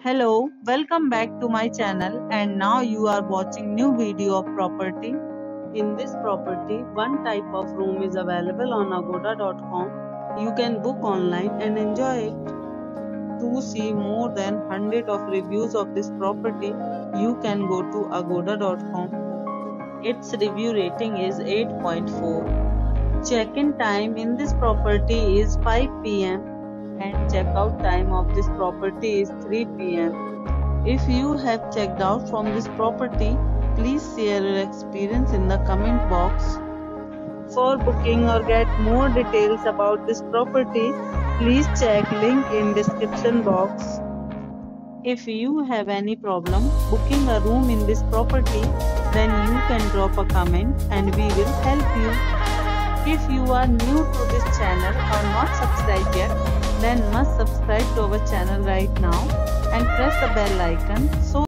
Hello, welcome back to my channel and now you are watching new video of property. In this property, one type of room is available on agoda.com. You can book online and enjoy it. To see more than 100 of reviews of this property, you can go to agoda.com. Its review rating is 8.4. Check-in time in this property is 5 p.m. and check-out time of this property is 3 p.m. If you have checked out from this property, please share your experience in the comment box. For booking or get more details about this property, please check link in description box. If you have any problem booking a room in this property, then you can drop a comment and we will help you. If you are new to this channel or not subscribed yet, then must subscribe to our channel right now and press the bell icon so